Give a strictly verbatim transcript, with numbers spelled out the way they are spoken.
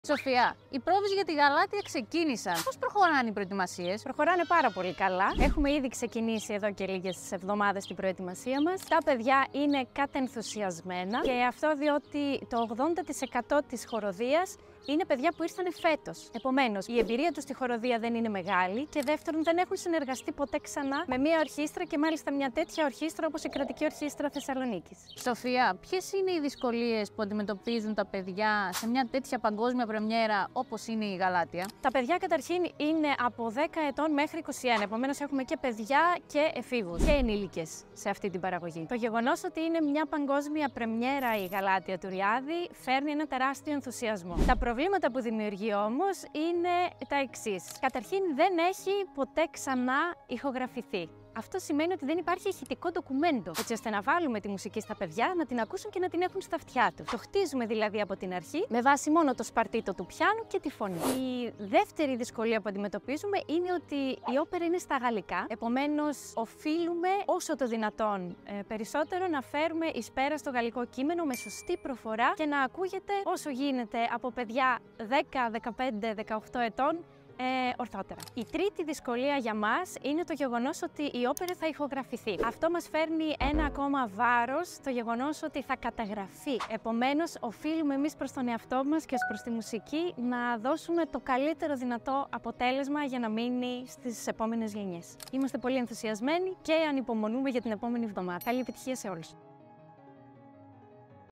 Σοφία, οι πρόβες για τη Γαλάτεια ξεκίνησαν. Πώς προχωράνε οι προετοιμασίες? Προχωράνε πάρα πολύ καλά. Έχουμε ήδη ξεκινήσει εδώ και λίγες εβδομάδες την προετοιμασία μας. Τα παιδιά είναι κατενθουσιασμένα και αυτό διότι το ογδόντα τοις εκατό της χοροδίας είναι παιδιά που ήρθαν φέτος. Επομένως, η εμπειρία τους στη χοροδία δεν είναι μεγάλη και δεύτερον, δεν έχουν συνεργαστεί ποτέ ξανά με μια ορχήστρα και μάλιστα μια τέτοια ορχήστρα όπως η Κρατική Ορχήστρα Θεσσαλονίκης. Σοφία, ποιες είναι οι δυσκολίες που αντιμετωπίζουν τα παιδιά σε μια τέτοια παγκόσμια πρεμιέρα όπως είναι η Γαλάτεια? Τα παιδιά καταρχήν είναι από δέκα ετών μέχρι είκοσι ένα. Επομένως, έχουμε και παιδιά και εφήβους και ενήλικες σε αυτή την παραγωγή. Το γεγονός ότι είναι μια παγκόσμια πρεμιέρα η Γαλάτεια του Ριάδη φέρνει ένα τεράστιο ενθουσιασμό. Τα προβλήματα που δημιουργεί όμως είναι τα εξής. Καταρχήν, δεν έχει ποτέ ξανά ηχογραφηθεί. Αυτό σημαίνει ότι δεν υπάρχει ηχητικό ντοκουμέντο, έτσι ώστε να βάλουμε τη μουσική στα παιδιά, να την ακούσουν και να την έχουν στα αυτιά τους. Το χτίζουμε δηλαδή από την αρχή, με βάση μόνο το σπαρτίτο του πιάνου και τη φωνή. Η δεύτερη δυσκολία που αντιμετωπίζουμε είναι ότι η όπερα είναι στα γαλλικά, επομένως οφείλουμε όσο το δυνατόν ε, περισσότερο να φέρουμε εις πέρα στο γαλλικό κείμενο με σωστή προφορά και να ακούγεται όσο γίνεται από παιδιά δέκα, δεκαπέντε, δεκαοκτώ ετών Ε, ορθότερα. Η τρίτη δυσκολία για μας είναι το γεγονός ότι η όπερα θα ηχογραφηθεί. Αυτό μας φέρνει ένα ακόμα βάρος, το γεγονός ότι θα καταγραφεί. Επομένως, οφείλουμε εμείς προς τον εαυτό μας και ως προς τη μουσική να δώσουμε το καλύτερο δυνατό αποτέλεσμα για να μείνει στις επόμενες γενιές. Είμαστε πολύ ενθουσιασμένοι και ανυπομονούμε για την επόμενη εβδομάδα. Καλή επιτυχία σε όλους.